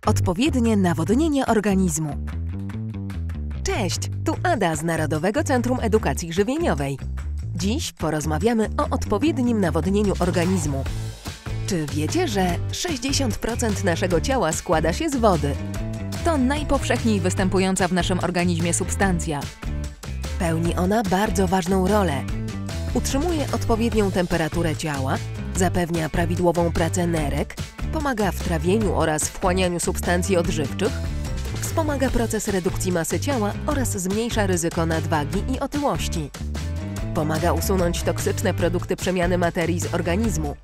Odpowiednie nawodnienie organizmu. Cześć, tu Ada z Narodowego Centrum Edukacji Żywieniowej. Dziś porozmawiamy o odpowiednim nawodnieniu organizmu. Czy wiecie, że 60% naszego ciała składa się z wody? To najpowszechniej występująca w naszym organizmie substancja. Pełni ona bardzo ważną rolę. Utrzymuje odpowiednią temperaturę ciała, zapewnia prawidłową pracę nerek, pomaga w trawieniu oraz wchłanianiu substancji odżywczych, wspomaga proces redukcji masy ciała oraz zmniejsza ryzyko nadwagi i otyłości. Pomaga usunąć toksyczne produkty przemiany materii z organizmu.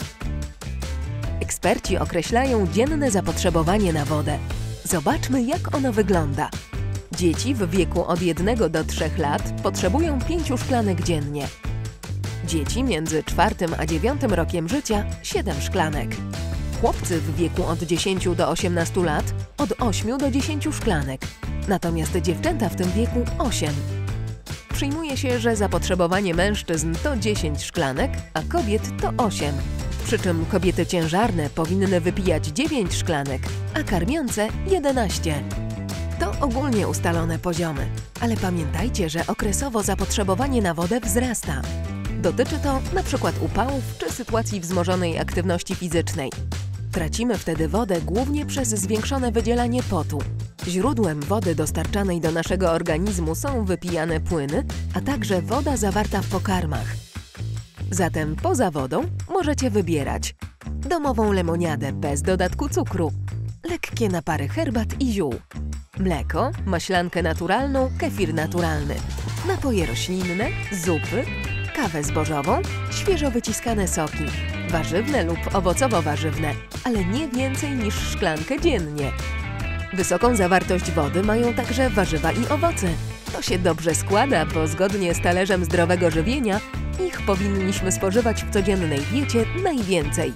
Eksperci określają dzienne zapotrzebowanie na wodę. Zobaczmy, jak ono wygląda. Dzieci w wieku od 1 do 3 lat potrzebują 5 szklanek dziennie. Dzieci między 4 a 9 rokiem życia 7 szklanek. Chłopcy w wieku od 10 do 18 lat od 8 do 10 szklanek, natomiast dziewczęta w tym wieku 8. Przyjmuje się, że zapotrzebowanie mężczyzn to 10 szklanek, a kobiet to 8. Przy czym kobiety ciężarne powinny wypijać 9 szklanek, a karmiące 11. To ogólnie ustalone poziomy, ale pamiętajcie, że okresowo zapotrzebowanie na wodę wzrasta. Dotyczy to np. upałów czy sytuacji wzmożonej aktywności fizycznej. Tracimy wtedy wodę głównie przez zwiększone wydzielanie potu. Źródłem wody dostarczanej do naszego organizmu są wypijane płyny, a także woda zawarta w pokarmach. Zatem poza wodą możecie wybierać domową lemoniadę bez dodatku cukru, lekkie napary herbat i ziół, mleko, maślankę naturalną, kefir naturalny, napoje roślinne, zupy, kawę zbożową, świeżo wyciskane soki, warzywne lub owocowo-warzywne, ale nie więcej niż szklankę dziennie. Wysoką zawartość wody mają także warzywa i owoce. To się dobrze składa, bo zgodnie z talerzem zdrowego żywienia ich powinniśmy spożywać w codziennej diecie najwięcej.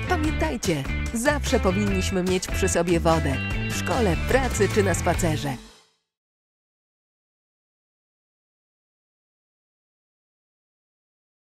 Pamiętajcie, zawsze powinniśmy mieć przy sobie wodę, w szkole, pracy czy na spacerze.